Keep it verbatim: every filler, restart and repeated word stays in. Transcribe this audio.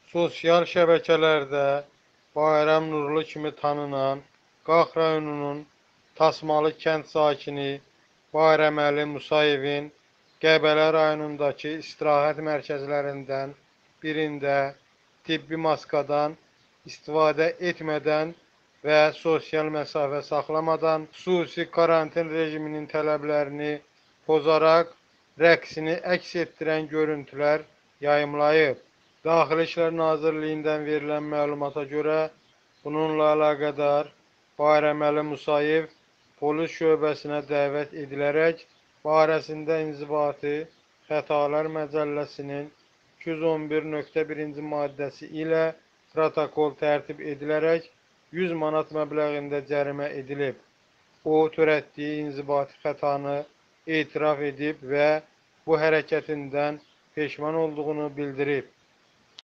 Sosial şəbəkələrdə Bayram Nurlu kimi tanınan Qax rayonunun Tasmalı kənd sakini Bayraməli Musayevin Qəbələ rayonundakı istirahət mərkəzlərindən birində tibbi maskadan istifadə etmədən və sosial məsafə saxlamadan xüsusi karantin rejiminin tələblərini pozaraq rəqsini əks etdirən görüntülər yayımlayıb. Daxili İşlər Nazirliyindən verilən məlumata görə bununla əlaqədar Bayraməli Musayev polis şöbəsinə dəvət edilərək barəsində inzibati xətalar məcəlləsinin iki yüz on bir nöqtə birinci maddəsi ilə protokol tərtib edilərək yüz manat məbləğində cərimə edilib. O, törətdiyi inzibati xətanı etiraf edib və bu hərəkətindən peşman olduğunu bildirib.